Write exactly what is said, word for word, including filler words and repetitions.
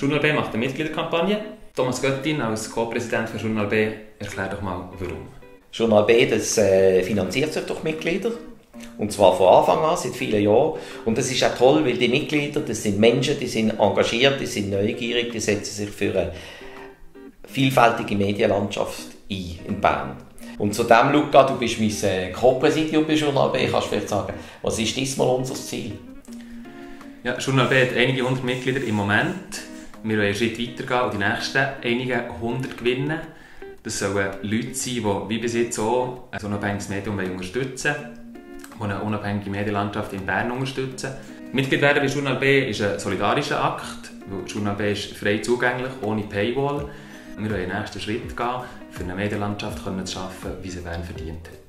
Journal B macht eine Mitgliederkampagne. Thomas Göttin als Co-Präsident von Journal B, erklär doch mal, warum. Journal B das, äh, finanziert sich durch Mitglieder. Und zwar von Anfang an, seit vielen Jahren. Und das ist auch toll, weil die Mitglieder, das sind Menschen, die sind engagiert, die sind neugierig, die setzen sich für eine vielfältige Medienlandschaft ein in Bern. Und zu dem, Luca, du bist mein Co-Präsidium bei Journal B, kannst du vielleicht sagen, was ist diesmal unser Ziel? Ja, Journal B hat einige hundert Mitglieder im Moment. Wir wollen einen Schritt weitergehen und die nächsten einige hundert gewinnen. Das sollen Leute sein, die wie bis jetzt auch ein unabhängiges Medium unterstützen wollen, die eine unabhängige Medienlandschaft in Bern unterstützen. Mitglied werden bei Journal B ist ein solidarischer Akt, weil Journal B ist frei zugänglich, ohne Paywall. Wir wollen den nächsten Schritt gehen, für eine Medienlandschaft zu schaffen, wie sie Bern verdient hat.